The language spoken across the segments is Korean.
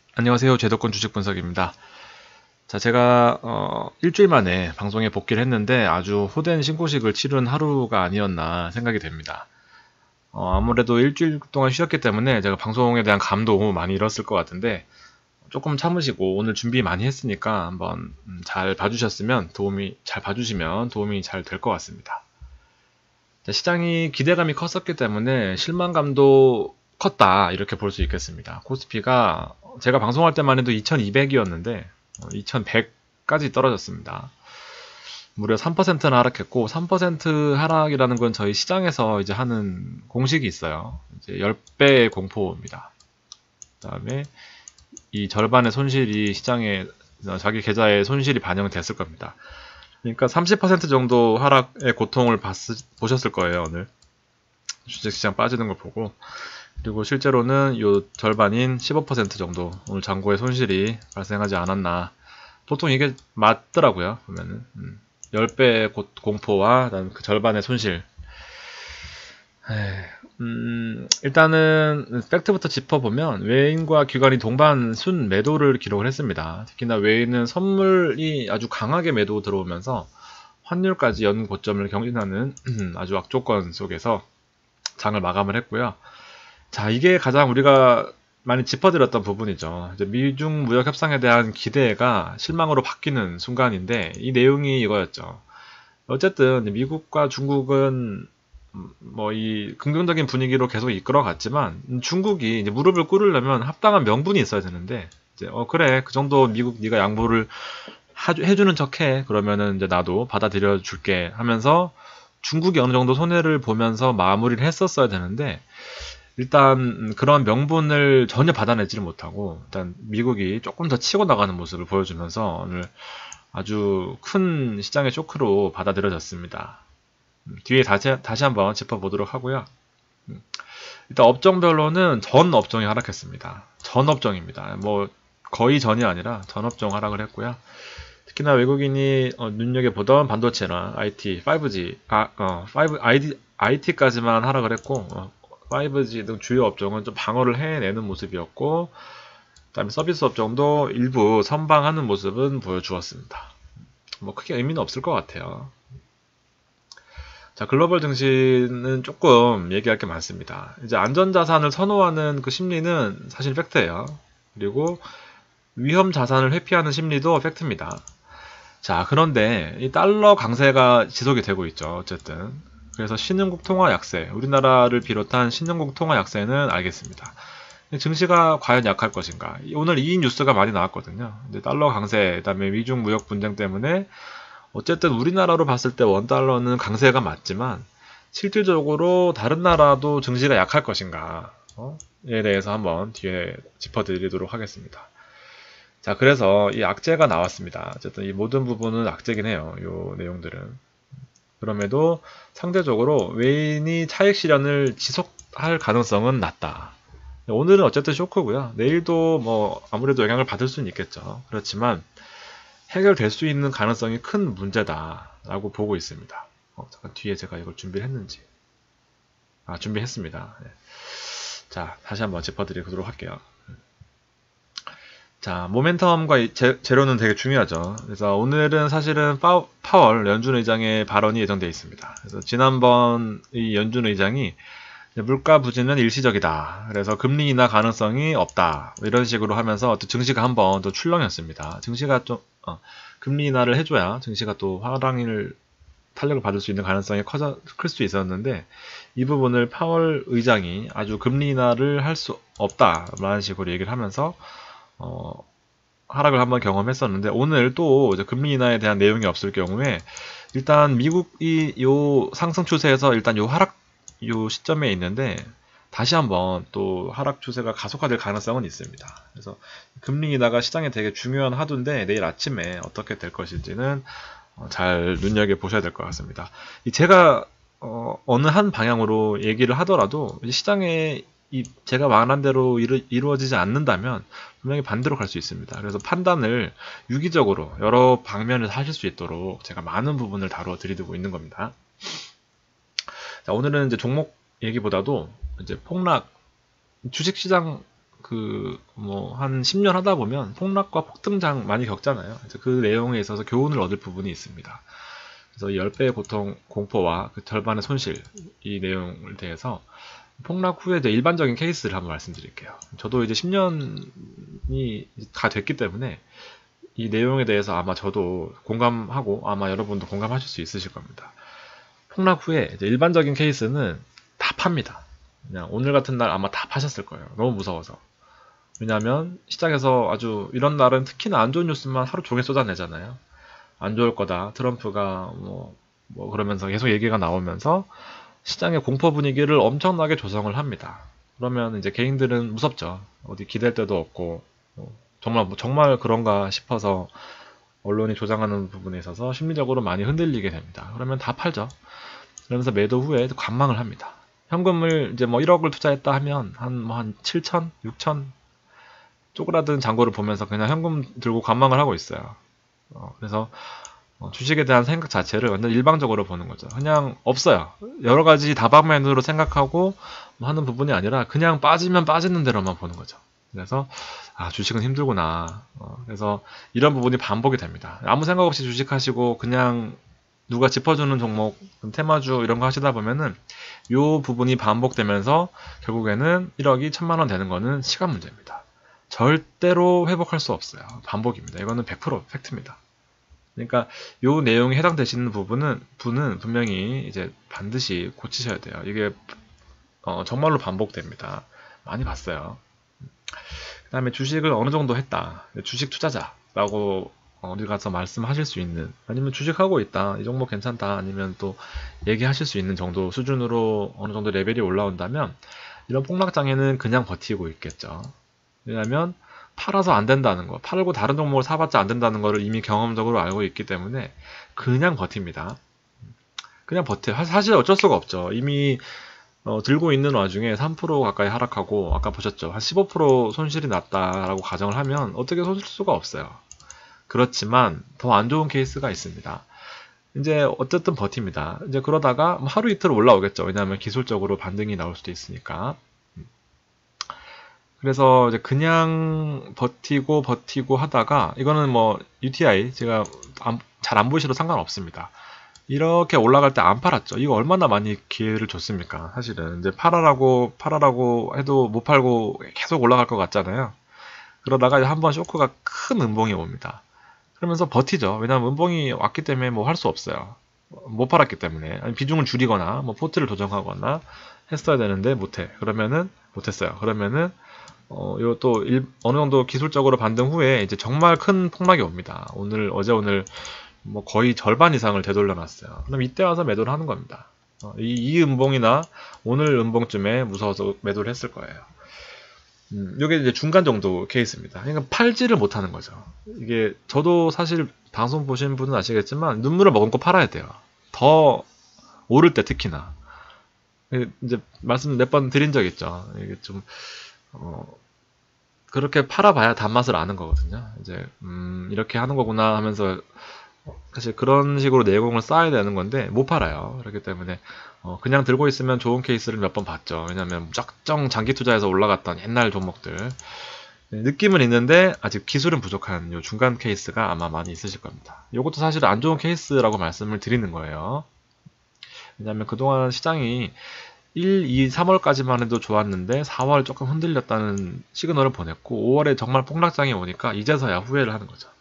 안녕하세요. 제도권 주식 분석입니다. 자, 제가 일주일 만에 방송에 복귀를 했는데 아주 호된 신고식을 치른 하루가 아니었나 생각이 됩니다. 아무래도 일주일 동안 쉬었기 때문에 제가 방송에 대한 감도 많이 잃었을 것 같은데 조금 참으시고 오늘 준비 많이 했으니까 한번 잘 봐주시면 도움이 잘 될 것 같습니다. 자, 시장이 기대감이 컸었기 때문에 실망감도 컸다 이렇게 볼 수 있겠습니다. 코스피가 제가 방송할 때만 해도 2200이었는데 2100까지 떨어졌습니다. 무려 3%나 하락했고 3% 하락이라는 건 저희 시장에서 이제 하는 공식이 있어요. 이제 10배의 공포입니다. 그다음에 이 절반의 손실이 시장에 자기 계좌에 손실이 반영됐을 겁니다. 그러니까 30% 정도 하락의 고통을 보셨을 거예요, 오늘. 주식시장 빠지는 걸 보고. 그리고 실제로는 요 절반인 15% 정도 오늘 잔고에 손실이 발생하지 않았나. 보통 이게 맞더라고요, 보면은. 10배의 공포와 그 절반의 손실. 일단은 팩트부터 짚어보면 외인과 기관이 동반 순 매도를 기록을 했습니다. 특히나 외인은 선물이 아주 강하게 매도 들어오면서 환율까지 연 고점을 경신하는 아주 악조건 속에서 장을 마감을 했고요. 자, 이게 가장 우리가 많이 짚어드렸던 부분이죠. 이제 미중 무역 협상에 대한 기대가 실망으로 바뀌는 순간인데 이 내용이 이거였죠. 어쨌든 미국과 중국은 뭐 이 긍정적인 분위기로 계속 이끌어갔지만 중국이 이제 무릎을 꿇으려면 합당한 명분이 있어야 되는데 이제 그래 그 정도 미국 네가 양보를 해주는 척해 그러면은 이제 나도 받아들여 줄게 하면서 중국이 어느 정도 손해를 보면서 마무리를 했었어야 되는데 일단 그런 명분을 전혀 받아내지를 못하고 일단 미국이 조금 더 치고 나가는 모습을 보여주면서 오늘 아주 큰 시장의 쇼크로 받아들여졌습니다. 뒤에 다시 한번 짚어보도록 하고요. 일단 업종별로는 전 업종이 하락했습니다. 전 업종입니다. 뭐 거의 전이 아니라 전 업종 하락을 했고요. 특히나 외국인이 눈여겨보던 반도체나 IT, 5G, IT까지만 하락을 했고 5G 등 주요 업종은 좀 방어를 해내는 모습이었고 그다음에 서비스 업종도 일부 선방하는 모습은 보여주었습니다. 뭐 크게 의미는 없을 것 같아요. 자, 글로벌 증시는 조금 얘기할 게 많습니다. 이제 안전자산을 선호하는 그 심리는 사실 팩트예요. 그리고 위험 자산을 회피하는 심리도 팩트입니다. 자, 그런데 이 달러 강세가 지속이 되고 있죠. 어쨌든. 그래서 신흥국 통화 약세, 우리나라를 비롯한 신흥국 통화 약세는 알겠습니다. 증시가 과연 약할 것인가? 오늘 이 뉴스가 많이 나왔거든요. 달러 강세, 그다음에 미중 무역 분쟁 때문에 어쨌든 우리나라로 봤을 때 원달러는 강세가 맞지만 실질적으로 다른 나라도 증시가 약할 것인가? 에 대해서 한번 뒤에 짚어드리도록 하겠습니다. 자, 그래서 이 악재가 나왔습니다. 어쨌든 이 모든 부분은 악재긴 해요. 이 내용들은. 그럼에도 상대적으로 외인이 차익 실현을 지속할 가능성은 낮다. 오늘은 어쨌든 쇼크고요. 내일도 뭐 아무래도 영향을 받을 수는 있겠죠. 그렇지만 해결될 수 있는 가능성이 큰 문제다라고 보고 있습니다. 잠깐 뒤에 제가 이걸 준비를 했는지. 준비했습니다. 네. 자, 다시 한번 짚어드리도록 할게요. 자, 모멘텀과 재료는 되게 중요하죠. 그래서 오늘은 사실은 파월 연준 의장의 발언이 예정되어 있습니다. 그래서 지난번 이 연준 의장이 물가 부진은 일시적이다. 그래서 금리 인하 가능성이 없다. 이런 식으로 하면서 또 증시가 한번 또 출렁였습니다. 증시가 좀 금리 인하를 해줘야 증시가 또 하락을 탄력을 받을 수 있는 가능성이 클 수 있었는데 이 부분을 파월 의장이 아주 금리 인하를 할 수 없다라는 식으로 얘기를 하면서 하락을 한번 경험했었는데 오늘 또 이제 금리 인하에 대한 내용이 없을 경우에 일단 미국이 요 상승 추세에서 일단 요 시점에 있는데 다시 한번 또 하락 추세가 가속화될 가능성은 있습니다. 그래서 금리 인하가 시장에 되게 중요한 화두인데 내일 아침에 어떻게 될 것인지는 잘 눈여겨 보셔야 될 것 같습니다. 제가 어느 한 방향으로 얘기를 하더라도 시장에 제가 말한 대로 이루어지지 않는다면 분명히 반대로 갈 수 있습니다. 그래서 판단을 유기적으로 여러 방면에서 하실 수 있도록 제가 많은 부분을 다루어 드리고 있는 겁니다. 자, 오늘은 이제 종목 얘기보다도 이제 주식시장 한 10년 하다 보면 폭락과 폭등장 많이 겪잖아요. 그 내용에 있어서 교훈을 얻을 부분이 있습니다. 그래서 이 10배의 고통, 공포와 그 절반의 손실, 이 내용에 대해서 폭락 후에 이제 일반적인 케이스를 한번 말씀드릴게요. 저도 이제 10년이 다 됐기 때문에 이 내용에 대해서 아마 저도 공감하고 아마 여러분도 공감하실 수 있으실 겁니다. 폭락 후에 이제 일반적인 케이스는 다 팝니다. 그냥 오늘 같은 날 아마 다 파셨을 거예요. 너무 무서워서. 왜냐하면 시장에서 아주 이런 날은 특히나 안 좋은 뉴스만 하루 종일 쏟아내잖아요. 안 좋을 거다. 트럼프가 그러면서 계속 얘기가 나오면서 시장의 공포 분위기를 엄청나게 조성을 합니다. 그러면 이제 개인들은 무섭죠. 어디 기댈 데도 없고 정말 그런가 싶어서 언론이 조장하는 부분에 있어서 심리적으로 많이 흔들리게 됩니다. 그러면 다 팔죠. 그러면서 매도 후에 관망을 합니다. 현금을 이제 1억을 투자했다 하면 한 7천, 6천 쪼그라든 잔고를 보면서 그냥 현금 들고 관망을 하고 있어요. 그래서 주식에 대한 생각 자체를 완전 일방적으로 보는 거죠. 그냥 없어요. 여러 가지 다방면으로 생각하고 하는 부분이 아니라 그냥 빠지면 빠지는 대로만 보는 거죠. 그래서 주식은 힘들구나. 그래서 이런 부분이 반복이 됩니다. 아무 생각 없이 주식하시고 그냥 누가 짚어주는 종목, 테마주 이런 거 하시다 보면은 이 부분이 반복되면서 결국에는 1억이 1000만 원 되는 거는 시간 문제입니다. 절대로 회복할 수 없어요. 반복입니다. 이거는 100% 팩트입니다. 그러니까 이 내용에 해당되시는 분은 분명히 이제 반드시 고치셔야 돼요. 이게 정말로 반복됩니다. 많이 봤어요. 그 다음에 주식을 어느 정도 했다. 주식 투자자라고 어디 가서 말씀하실 수 있는, 아니면 주식하고 있다, 이 종목 괜찮다, 아니면 또 얘기하실 수 있는 정도 수준으로 어느 정도 레벨이 올라온다면 이런 폭락장에는 그냥 버티고 있겠죠. 왜냐하면 팔아서 안 된다는 거, 팔고 다른 종목을 사봤자 안 된다는 거를 이미 경험적으로 알고 있기 때문에 그냥 버팁니다. 그냥 버텨요. 사실 어쩔 수가 없죠. 이미 들고 있는 와중에 3% 가까이 하락하고, 아까 보셨죠? 한 15% 손실이 났다라고 가정을 하면 어떻게 손쓸 수가 없어요. 그렇지만 더 안 좋은 케이스가 있습니다. 이제 어쨌든 버팁니다. 이제 그러다가 하루 이틀 올라오겠죠. 왜냐하면 기술적으로 반등이 나올 수도 있으니까. 그래서 이제 그냥 버티고 하다가, 이거는 UTI 제가 잘 안 보이셔도 상관없습니다. 이렇게 올라갈 때 안 팔았죠. 이거 얼마나 많이 기회를 줬습니까? 사실은 이제 팔아라고 해도 못 팔고 계속 올라갈 것 같잖아요. 그러다가 한번 쇼크가 큰 음봉이 옵니다. 그러면서 버티죠. 왜냐하면 음봉이 왔기 때문에 할 수 없어요. 못 팔았기 때문에. 아니, 비중을 줄이거나 포트를 조정하거나 했어야 되는데 못했어요. 그러면은 이것도 어느 정도 기술적으로 반등 후에 이제 정말 큰 폭락이 옵니다. 어제 오늘 거의 절반 이상을 되돌려놨어요. 그럼 이때 와서 매도를 하는 겁니다. 이 음봉이나 오늘 음봉쯤에 무서워서 매도를 했을 거예요. 이게 이제 중간 정도 케이스입니다. 그러니까 팔지를 못하는 거죠. 이게 저도 사실 방송 보신 분은 아시겠지만 눈물을 머금고 팔아야 돼요. 더 오를 때 특히나. 이제 말씀 몇 번 드린 적 있죠. 이게 좀 그렇게 팔아봐야 단맛을 아는 거거든요. 이제 이렇게 하는 거구나 하면서 사실 그런 식으로 내공을 쌓아야 되는 건데 못 팔아요. 그렇기 때문에 그냥 들고 있으면 좋은 케이스를 몇 번 봤죠. 왜냐면 쫙정 장기 투자해서 올라갔던 옛날 종목들 느낌은 있는데 아직 기술은 부족한 요 중간 케이스가 아마 많이 있으실 겁니다. 이것도 사실 안 좋은 케이스라고 말씀을 드리는 거예요. 왜냐면 그동안 시장이 1, 2, 3월까지만 해도 좋았는데 4월 조금 흔들렸다는 시그널을 보냈고 5월에 정말 폭락장이 오니까 이제서야 후회를 하는 거죠.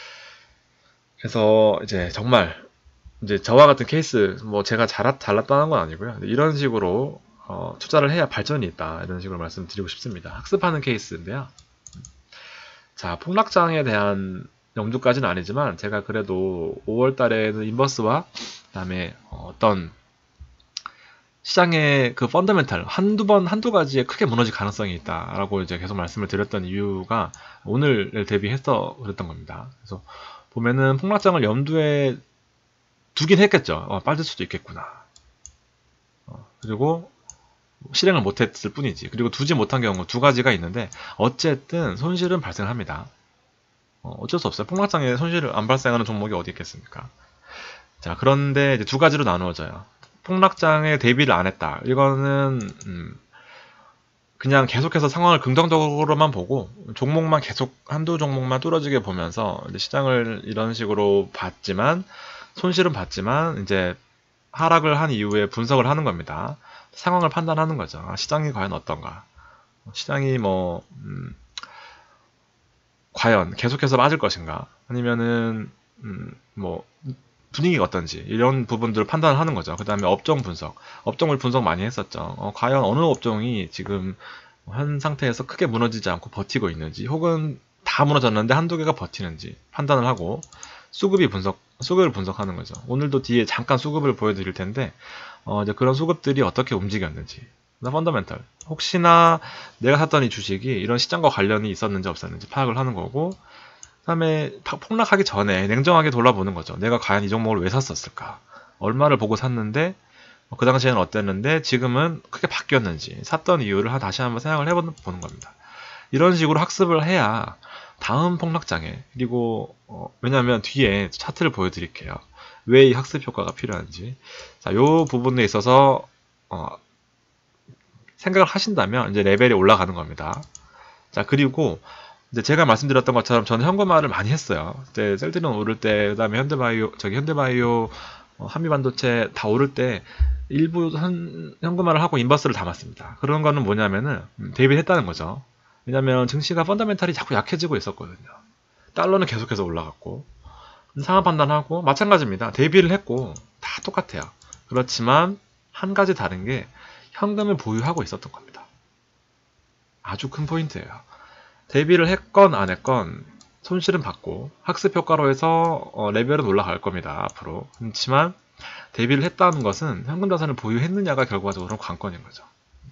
그래서 이제 정말 이제 저와 같은 케이스, 제가 잘났다는 건 아니고요. 이런 식으로 투자를 해야 발전이 있다, 이런 식으로 말씀드리고 싶습니다. 학습하는 케이스인데요. 자, 폭락장에 대한 염두까지는 아니지만 제가 그래도 5월 달에는 인버스와 그다음에 어떤 시장의 그 펀더멘탈 한두 가지에 크게 무너질 가능성이 있다라고 이제 계속 말씀을 드렸던 이유가 오늘을 대비해서 그랬던 겁니다. 그래서 보면은 폭락장을 염두에 두긴 했겠죠. 빠질 수도 있겠구나. 그리고 실행을 못했을 뿐이지. 그리고 두지 못한 경우 두 가지가 있는데 어쨌든 손실은 발생합니다. 어쩔 수 없어요. 폭락장에 손실을 안 발생하는 종목이 어디 있겠습니까? 자, 그런데 이제 두 가지로 나누어져요. 폭락장에 대비를 안 했다. 이거는 그냥 계속해서 상황을 긍정적으로만 보고 종목만 계속 한두 종목만 뚫어지게 보면서 이제 시장을 이런 식으로 봤지만 손실은 봤지만 이제 하락을 한 이후에 분석을 하는 겁니다. 상황을 판단하는 거죠. 아, 시장이 과연 어떤가? 시장이 뭐 과연 계속해서 맞을 것인가? 아니면은 뭐 분위기가 어떤지 이런 부분들을 판단을 하는 거죠. 그 다음에 업종 분석, 업종을 분석 많이 했었죠. 과연 어느 업종이 지금 현 상태에서 크게 무너지지 않고 버티고 있는지, 혹은 다 무너졌는데 한두 개가 버티는지 판단을 하고 수급을 분석하는 거죠. 오늘도 뒤에 잠깐 수급을 보여드릴 텐데 이제 그런 수급들이 어떻게 움직였는지, 펀더멘털, 혹시나 내가 샀던 이 주식이 이런 시장과 관련이 있었는지 없었는지 파악을 하는 거고, 그 다음에 폭락하기 전에 냉정하게 돌아보는 거죠. 내가 과연 이 종목을 왜 샀었을까? 얼마를 보고 샀는데 그 당시에는 어땠는데 지금은 크게 바뀌었는지, 샀던 이유를 다시 한번 생각을 해보는 겁니다. 이런 식으로 학습을 해야 다음 폭락장에, 그리고 왜냐하면 뒤에 차트를 보여드릴게요. 왜 이 학습 효과가 필요한지. 자, 이 부분에 있어서 생각을 하신다면 이제 레벨이 올라가는 겁니다. 자, 그리고 이제 제가 말씀드렸던 것처럼 저는 현금화를 많이 했어요. 그때 셀트리온 오를 때, 그 다음에 현대바이오, 한미반도체 다 오를 때 일부 현금화를 하고 인버스를 담았습니다. 그런 거는 뭐냐면은 대비했다는 거죠. 왜냐면 증시가 펀더멘탈이 자꾸 약해지고 있었거든요. 달러는 계속해서 올라갔고, 상황 판단하고 마찬가지입니다. 대비를 했고 다 똑같아요. 그렇지만 한 가지 다른 게 현금을 보유하고 있었던 겁니다. 아주 큰 포인트예요. 대비를 했건 안 했건 손실은 받고 학습 효과로 해서 레벨은 올라갈 겁니다. 앞으로. 그렇지만 대비를 했다는 것은 현금 자산을 보유했느냐가 결과적으로 관건인 거죠.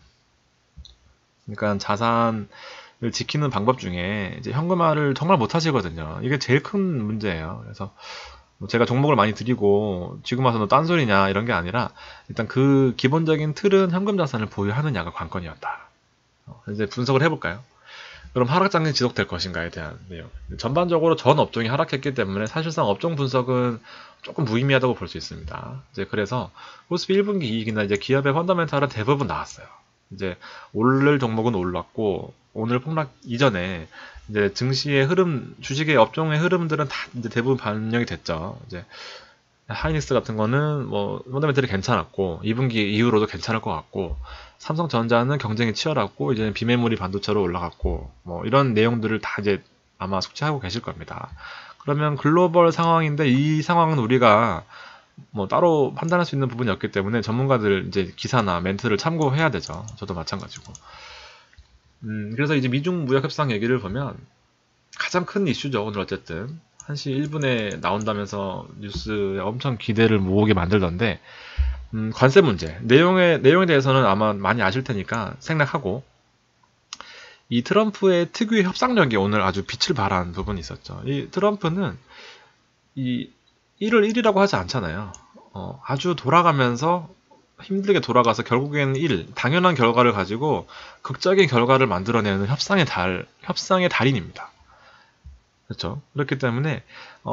그러니까 자산을 지키는 방법 중에 이제 현금화를 정말 못 하시거든요. 이게 제일 큰 문제예요. 그래서 제가 종목을 많이 드리고 지금 와서 너 딴소리냐 이런 게 아니라 일단 그 기본적인 틀은 현금 자산을 보유하느냐가 관건이었다. 이제 분석을 해볼까요? 그럼 하락장이 지속될 것인가에 대한 내용. 전반적으로 전 업종이 하락했기 때문에 사실상 업종 분석은 조금 무의미하다고 볼 수 있습니다. 이제 그래서 코스피 1분기 이익이나 이제 기업의 펀더멘탈은 대부분 나왔어요. 이제 오를 종목은 올랐고, 오늘 폭락 이전에 이제 증시의 흐름, 주식의 업종의 흐름들은 다 이제 대부분 반영이 됐죠. 이제 하이닉스 같은 거는 뭐 펀더멘털이 괜찮았고 2분기 이후로도 괜찮을 것 같고, 삼성전자는 경쟁이 치열하고 이제 비메모리 반도체로 올라갔고, 뭐 이런 내용들을 다 이제 아마 숙지하고 계실 겁니다. 그러면 글로벌 상황인데 이 상황은 우리가 뭐 따로 판단할 수 있는 부분이 없기 때문에 전문가들 이제 기사나 멘트를 참고해야 되죠. 저도 마찬가지고. 그래서 이제 미중 무역 협상 얘기를 보면 가장 큰 이슈죠. 오늘 어쨌든 1시 1분에 나온다면서 뉴스에 엄청 기대를 모으게 만들던데, 관세 문제 내용에 대해서는 아마 많이 아실 테니까 생략하고, 이 트럼프의 특유의 협상력이 오늘 아주 빛을 발한 부분이 있었죠. 이 트럼프는 이 1을 1이라고 하지 않잖아요. 아주 돌아가면서 힘들게 돌아가서 결국에는 당연한 결과를 가지고 극적인 결과를 만들어내는 협상의 달인입니다. 그렇죠. 그렇기 때문에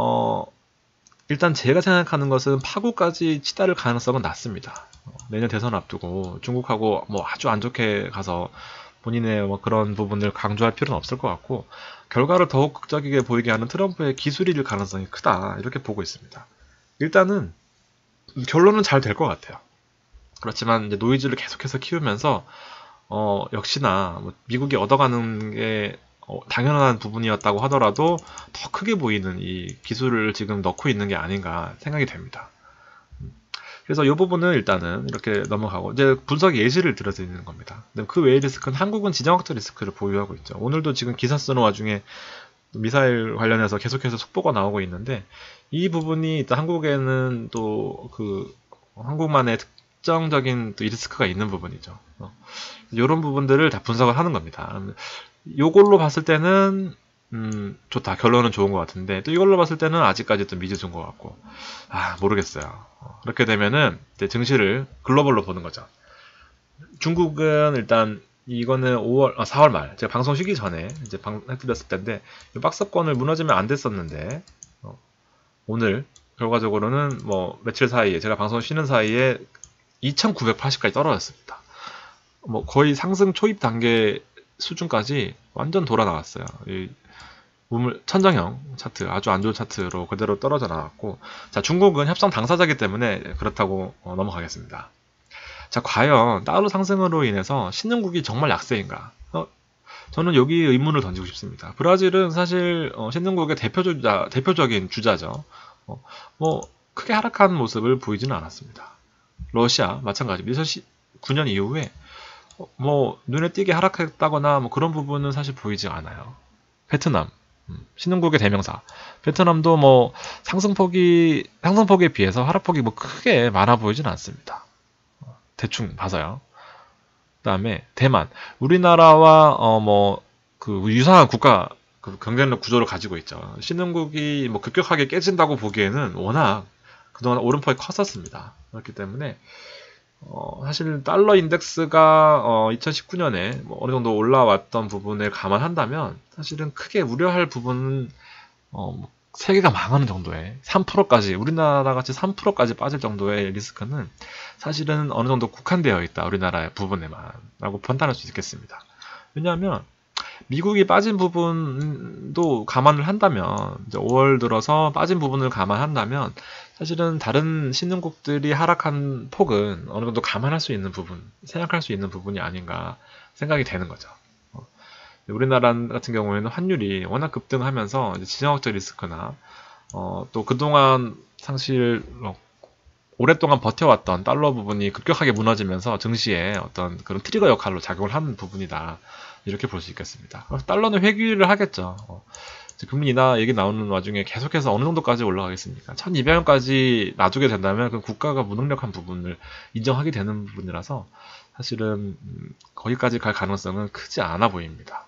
일단 제가 생각하는 것은 파고까지 치달을 가능성은 낮습니다. 내년 대선 앞두고 중국하고 뭐 아주 안 좋게 가서 본인의 뭐 그런 부분을 강조할 필요는 없을 것 같고, 결과를 더욱 극적이게 보이게 하는 트럼프의 기술일 가능성이 크다, 이렇게 보고 있습니다. 일단은 결론은 잘 될 것 같아요. 그렇지만 이제 노이즈를 계속해서 키우면서 역시나 뭐 미국이 얻어가는 게 당연한 부분이었다고 하더라도 더 크게 보이는 이 기술을 지금 넣고 있는 게 아닌가 생각이 됩니다. 그래서 이 부분은 일단은 이렇게 넘어가고, 이제 분석 예시를 들어드리는 겁니다. 그 외의 리스크는 한국은 지정학적 리스크를 보유하고 있죠. 오늘도 지금 기사 쓰는 와중에 미사일 관련해서 계속해서 속보가 나오고 있는데, 이 부분이 일단 한국에는 또 그 한국만의 특정적인 또 리스크가 있는 부분이죠. 이런 부분들을 다 분석을 하는 겁니다. 요걸로 봤을 때는 좋다, 결론은 좋은 것 같은데, 또 이걸로 봤을 때는 아직까지 또 미지수인 것 같고, 모르겠어요. 그렇게 되면은 이제 증시를 글로벌로 보는 거죠. 중국은 일단 이거는 4월 말, 제가 방송 쉬기 전에 이제 해드렸을 때인데, 이 박스권을 무너지면 안 됐었는데, 오늘 결과적으로는 뭐 며칠 사이에, 제가 방송 쉬는 사이에 2,980까지 떨어졌습니다. 뭐 거의 상승 초입 단계 수준까지 완전 돌아 나왔어요. 이 천장형 차트, 아주 안 좋은 차트로 그대로 떨어져 나왔고, 자, 중국은 협상 당사자이기 때문에 그렇다고 넘어가겠습니다. 자, 과연 달러 상승으로 인해서 신흥국이 정말 약세인가? 저는 여기 의문을 던지고 싶습니다. 브라질은 사실 신흥국의 대표적인 주자죠. 뭐 크게 하락한 모습을 보이지는 않았습니다. 러시아 마찬가지. 2019년 이후에 뭐 눈에 띄게 하락했다거나 뭐 그런 부분은 사실 보이지 않아요. 베트남 신흥국의 대명사. 베트남도 뭐 상승폭에 비해서 하락폭이 뭐 크게 많아 보이지는 않습니다. 대충 봐서요. 그다음에 대만, 우리나라와 뭐 그 유사한 국가 그 경쟁력 구조를 가지고 있죠. 신흥국이 뭐 급격하게 깨진다고 보기에는 워낙 그동안 오름폭이 컸었습니다. 그렇기 때문에 사실 달러 인덱스가 2019년에 뭐 어느 정도 올라왔던 부분을 감안한다면 사실은 크게 우려할 부분은 뭐 세계가 망하는 정도의 3%까지, 우리나라 같이 3%까지 빠질 정도의 리스크는 사실은 어느 정도 국한되어 있다. 우리나라의 부분에만 라고 판단할 수 있겠습니다. 왜냐하면 미국이 빠진 부분도 감안을 한다면, 이제 5월 들어서 빠진 부분을 감안한다면 사실은 다른 신흥국들이 하락한 폭은 어느 정도 감안할 수 있는 부분, 생각할 수 있는 부분이 아닌가 생각이 되는 거죠. 우리나라 같은 경우에는 환율이 워낙 급등하면서 이제 지정학적 리스크나 또 그동안 사실 오랫동안 버텨왔던 달러 부분이 급격하게 무너지면서 증시에 어떤 그런 트리거 역할로 작용을 하는 부분이다. 이렇게 볼 수 있겠습니다. 달러는 회귀를 하겠죠. 금리 인하 얘기 나오는 와중에 계속해서 어느 정도까지 올라가겠습니까? 1200원까지 놔두게 된다면 그 국가가 무능력한 부분을 인정하게 되는 부분이라서 사실은 거기까지 갈 가능성은 크지 않아 보입니다.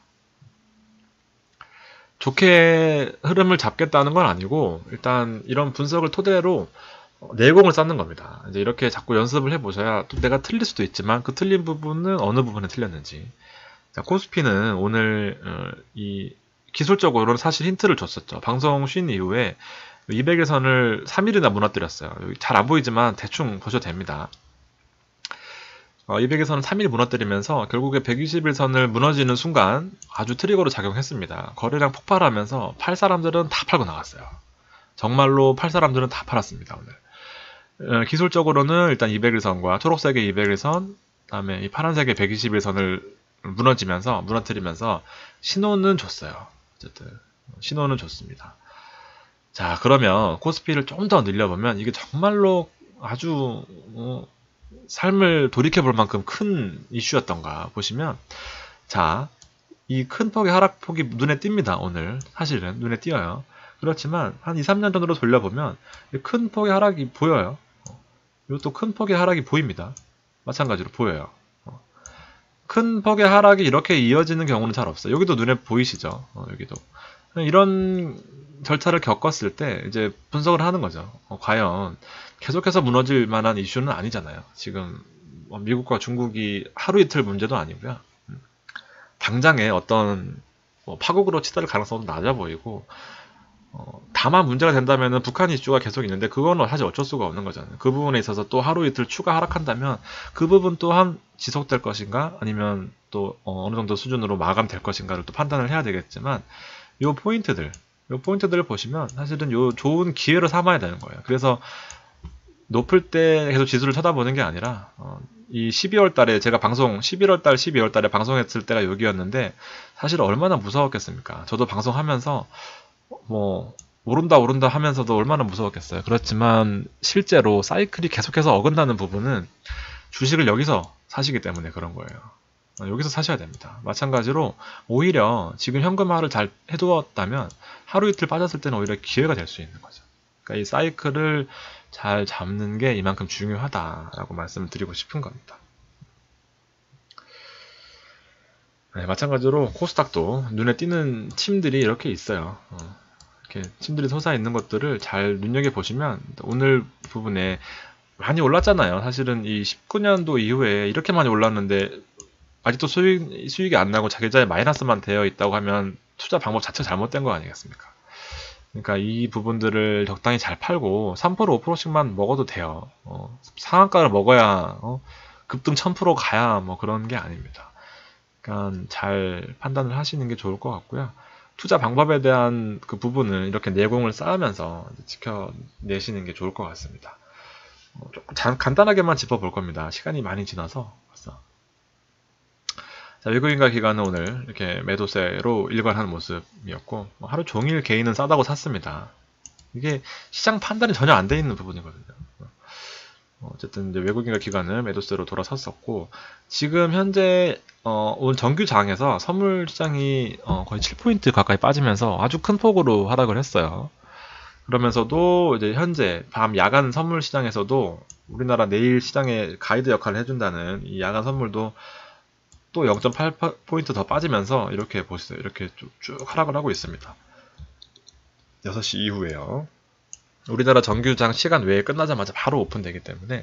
좋게 흐름을 잡겠다는 건 아니고 일단 이런 분석을 토대로 내공을 쌓는 겁니다. 이제 이렇게 자꾸 연습을 해보셔야 또 내가 틀릴 수도 있지만 그 틀린 부분은 어느 부분에 틀렸는지. 자, 코스피는 오늘 이 기술적으로는 사실 힌트를 줬었죠. 방송 쉰 이후에 200일선을 3일이나 무너뜨렸어요. 잘 안 보이지만 대충 보셔도 됩니다. 200일선을 3일 무너뜨리면서 결국에 120일선을 무너지는 순간 아주 트리거로 작용했습니다. 거래량 폭발하면서 팔 사람들은 다 팔고 나갔어요. 정말로 팔 사람들은 다 팔았습니다. 오늘 기술적으로는 일단 200일선과 초록색의 200일선, 그다음에 이 파란색의 120일선을 무너뜨리면서 신호는 줬어요. 어쨌든 신호는 좋습니다. 자, 그러면 코스피를 좀 더 늘려보면 이게 정말로 아주 삶을 돌이켜볼 만큼 큰 이슈였던가 보시면, 자, 이 큰 폭의 하락폭이 눈에 띕니다. 오늘 사실은 눈에 띄어요. 그렇지만 한 2, 3년 전으로 돌려보면 큰 폭의 하락이 보여요. 이것도 큰 폭의 하락이 보입니다. 마찬가지로 보여요. 큰 폭의 하락이 이렇게 이어지는 경우는 잘 없어요. 여기도 눈에 보이시죠? 여기도. 이런 절차를 겪었을 때 이제 분석을 하는 거죠. 과연 계속해서 무너질 만한 이슈는 아니잖아요. 지금 미국과 중국이 하루 이틀 문제도 아니고요. 당장에 어떤 파국으로 치달을 가능성도 낮아 보이고, 다만 문제가 된다면 북한 이슈가 계속 있는데 그거는 사실 어쩔 수가 없는 거잖아요. 그 부분에 있어서 또 하루 이틀 추가 하락한다면 그 부분 또한 지속될 것인가, 아니면 또 어느 정도 수준으로 마감될 것인가를 또 판단을 해야 되겠지만, 요 포인트들을 보시면 사실은 요 좋은 기회로 삼아야 되는 거예요. 그래서 높을 때 계속 지수를 쳐다보는 게 아니라 이 12월 달에 제가 11월 달, 12월 달에 방송했을 때가 여기였는데 사실 얼마나 무서웠겠습니까? 저도 방송하면서 뭐 오른다 하면서도 얼마나 무서웠겠어요. 그렇지만 실제로 사이클이 계속해서 어긋나는 부분은 주식을 여기서 사시기 때문에 그런 거예요. 여기서 사셔야 됩니다. 마찬가지로 오히려 지금 현금화를 잘 해두었다면 하루 이틀 빠졌을 때는 오히려 기회가 될 수 있는 거죠. 그러니까 이 사이클을 잘 잡는 게 이만큼 중요하다라고 말씀을 드리고 싶은 겁니다. 네, 마찬가지로 코스닥도 눈에 띄는 침들이 이렇게 있어요. 이렇게 침들이 솟아있는 것들을 잘 눈여겨보시면 오늘 부분에 많이 올랐잖아요. 사실은 이 19년도 이후에 이렇게 많이 올랐는데 아직도 수익이 안 나고 자기자의 마이너스만 되어 있다고 하면 투자 방법 자체가 잘못된 거 아니겠습니까? 그러니까 이 부분들을 적당히 잘 팔고 3% 5%씩만 먹어도 돼요. 상한가를 먹어야 급등 1000% 가야 뭐 그런 게 아닙니다. 그러니까 잘 판단을 하시는 게 좋을 것 같고요. 투자 방법에 대한 그 부분을 이렇게 내공을 쌓으면서 지켜내시는 게 좋을 것 같습니다. 조금 간단하게만 짚어볼 겁니다. 시간이 많이 지나서 벌써. 자, 외국인과 기관은 오늘 이렇게 매도세로 일관한 모습이었고 하루 종일 개인은 싸다고 샀습니다. 이게 시장 판단이 전혀 안 돼 있는 부분이거든요. 어쨌든 이제 외국인과 기관은 매도세로 돌아섰었고 지금 현재 오늘 정규장에서 선물 시장이 거의 7포인트 가까이 빠지면서 아주 큰 폭으로 하락을 했어요. 그러면서도 이제 현재 밤 야간 선물 시장에서도 우리나라 내일 시장에 가이드 역할을 해준다는 이 야간 선물도 또 0.8포인트 더 빠지면서 이렇게 보시죠. 이렇게 쭉 하락을 하고 있습니다. 6시 이후에요. 우리나라 정규장 시간 외에 끝나자마자 바로 오픈되기 때문에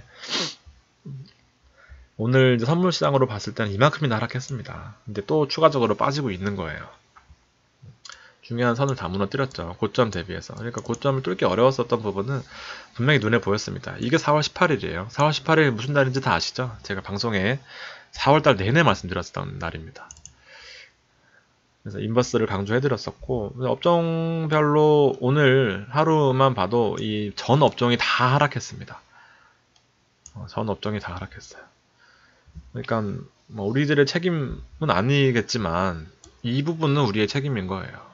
오늘 이제 선물 시장으로 봤을 때는 이만큼이나 하락했습니다. 근데 또 추가적으로 빠지고 있는 거예요. 중요한 선을 다 무너뜨렸죠. 고점 대비해서. 그러니까 고점을 뚫기 어려웠었던 부분은 분명히 눈에 보였습니다. 이게 4월 18일이에요. 4월 18일 무슨 날인지 다 아시죠? 제가 방송에 4월달 내내 말씀드렸던 날입니다. 그래서 인버스를 강조해드렸었고 업종별로 오늘 하루만 봐도 이 전 업종이 다 하락했습니다. 전 업종이 다 하락했어요. 그러니까 뭐 우리들의 책임은 아니겠지만 이 부분은 우리의 책임인 거예요.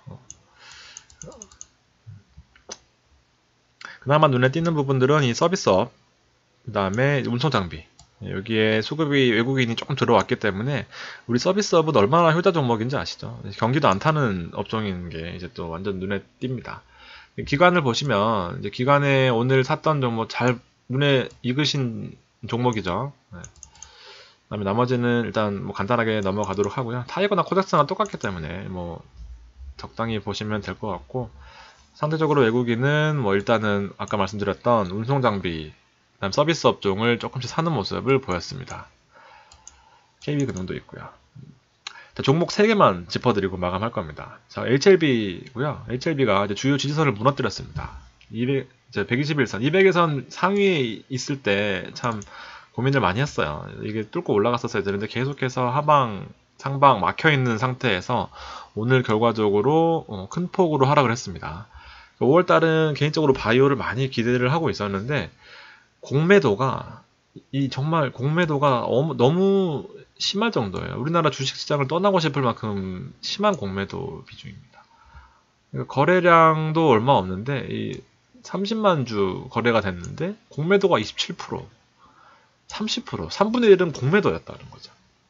그나마 눈에 띄는 부분들은 이 서비스업, 그 다음에 운송장비, 여기에 수급이 외국인이 조금 들어왔기 때문에 우리 서비스업은 얼마나 효자 종목인지 아시죠? 경기도 안 타는 업종인 게 이제 또 완전 눈에 띕니다. 기관을 보시면 이제 기관에 오늘 샀던 종목 잘 눈에 익으신 종목이죠. 네. 그다음에 나머지는 일단 뭐 간단하게 넘어가도록 하고요. 타이거나 코덱스나 똑같기 때문에 뭐 적당히 보시면 될 것 같고 상대적으로 외국인은 뭐 일단은 아까 말씀드렸던 운송장비 그다음 서비스 업종을 조금씩 사는 모습을 보였습니다. KB금융도 있고요. 자, 종목 3개만 짚어드리고 마감할 겁니다. 자, HLB고요. HLB가 이제 주요 지지선을 무너뜨렸습니다. 121선, 200선 상위에 있을 때 참 고민을 많이 했어요. 이게 뚫고 올라갔었어야 되는데 계속해서 하방, 상방 막혀있는 상태에서 오늘 결과적으로 큰 폭으로 하락을 했습니다. 5월달은 개인적으로 바이오를 많이 기대를 하고 있었는데 공매도가 정말 공매도가 너무 심할 정도예요. 우리나라 주식시장을 떠나고 싶을 만큼 심한 공매도 비중입니다. 그러니까 거래량도 얼마 없는데 30만 주 거래가 됐는데 공매도가 27%, 30%, 3분의 1은 공매도였다는 거죠.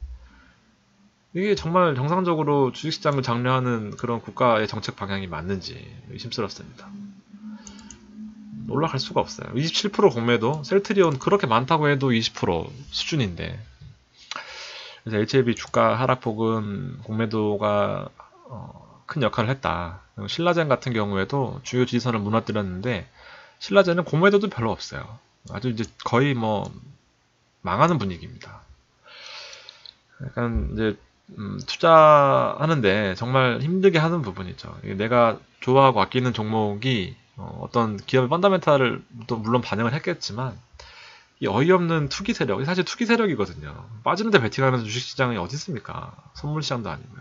이게 정말 정상적으로 주식시장을 장려하는 그런 국가의 정책 방향이 맞는지 의심스럽습니다. 올라갈 수가 없어요. 27% 공매도, 셀트리온 그렇게 많다고 해도 20% 수준인데 그래서 HLB 주가 하락폭은 공매도가 큰 역할을 했다. 신라젠 같은 경우에도 주요 지지선을 무너뜨렸는데 신라젠은 공매도도 별로 없어요. 아주 이제 거의 뭐 망하는 분위기입니다. 약간 이제 투자하는데 정말 힘들게 하는 부분이죠. 내가 좋아하고 아끼는 종목이 어떤 기업의 펀더멘탈을 또 물론 반영을 했겠지만 이 어이없는 투기 세력, 사실 투기 세력이거든요. 빠지는데 베팅하면서 주식시장이 어디 있습니까? 선물시장도 아니고요.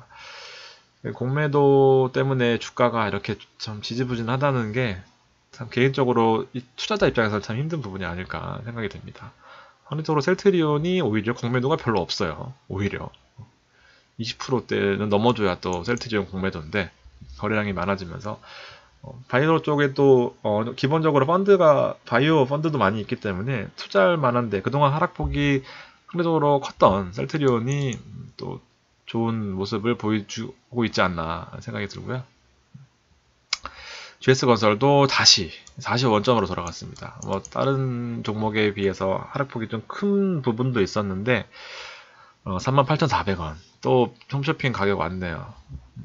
공매도 때문에 주가가 이렇게 좀 지지부진하다는 게 참 개인적으로 이 투자자 입장에서 참 힘든 부분이 아닐까 생각이 됩니다. 상대적으로 셀트리온이 오히려 공매도가 별로 없어요. 오히려 20%대는 넘어줘야 또 셀트리온 공매도인데 거래량이 많아지면서 바이오 쪽에 또 기본적으로 바이오 펀드도 많이 있기 때문에 투자할 만한데 그동안 하락폭이 상대적으로 컸던 셀트리온이 또 좋은 모습을 보여주고 있지 않나 생각이 들고요. GS건설도 다시 원점으로 돌아갔습니다. 뭐 다른 종목에 비해서 하락폭이 좀 큰 부분도 있었는데 38,400원 또 홈쇼핑 가격 왔네요.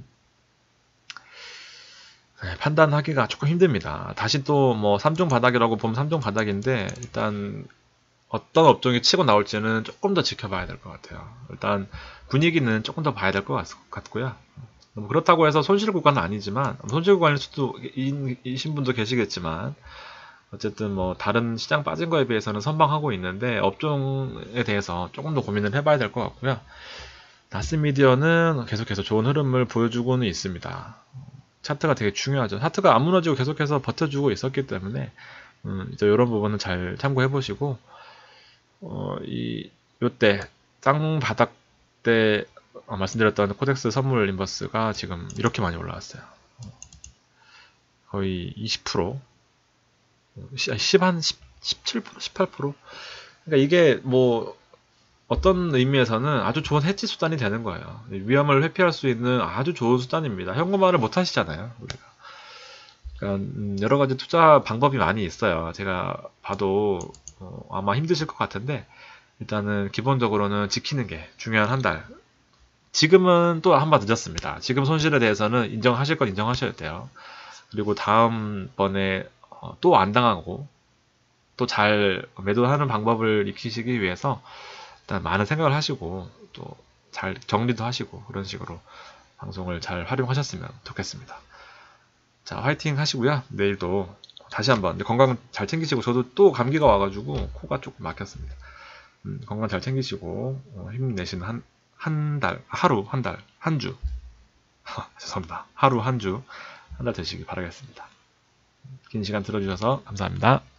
네, 판단하기가 조금 힘듭니다. 다시 또 뭐 3중 바닥이라고 보면 3중 바닥인데 일단 어떤 업종이 치고 나올지는 조금 더 지켜봐야 될 것 같아요. 일단 분위기는 조금 더 봐야 될 것 같고요. 그렇다고 해서 손실 구간은 아니지만 손실 구간일 수도 이신 분도 계시겠지만 어쨌든 뭐 다른 시장 빠진 거에 비해서는 선방하고 있는데 업종에 대해서 조금 더 고민을 해봐야 될 것 같고요. 나스미디어는 계속해서 좋은 흐름을 보여주고는 있습니다. 차트가 되게 중요하죠. 차트가 안 무너지고 계속해서 버텨주고 있었기 때문에 이제 이런 부분은 잘 참고해 보시고 요때 쌍바닥 때 말씀드렸던 코덱스 선물 인버스가 지금 이렇게 많이 올라왔어요. 거의 20%, 17%, 18%. 그러니까 이게 뭐 어떤 의미에서는 아주 좋은 해지 수단이 되는 거예요. 위험을 회피할 수 있는 아주 좋은 수단입니다. 현금화를 못 하시잖아요, 우리가. 그러니까 여러 가지 투자 방법이 많이 있어요. 제가 봐도 아마 힘드실 것 같은데 일단은 기본적으로는 지키는 게 중요한 한 달. 지금은 또 한 번 늦었습니다. 지금 손실에 대해서는 인정하실 건 인정하셔야 돼요. 그리고 다음번에 또 안 당하고 또 잘 매도하는 방법을 익히시기 위해서 일단 많은 생각을 하시고 또 잘 정리도 하시고 그런 식으로 방송을 잘 활용하셨으면 좋겠습니다. 자, 화이팅 하시고요. 내일도 다시 한번 건강 잘 챙기시고 저도 또 감기가 와가지고 코가 조금 막혔습니다. 건강 잘 챙기시고 힘내시는 하루 한 달, 한 주 죄송합니다. 하루 한 주 한 달 되시길 바라겠습니다. 긴 시간 들어주셔서 감사합니다.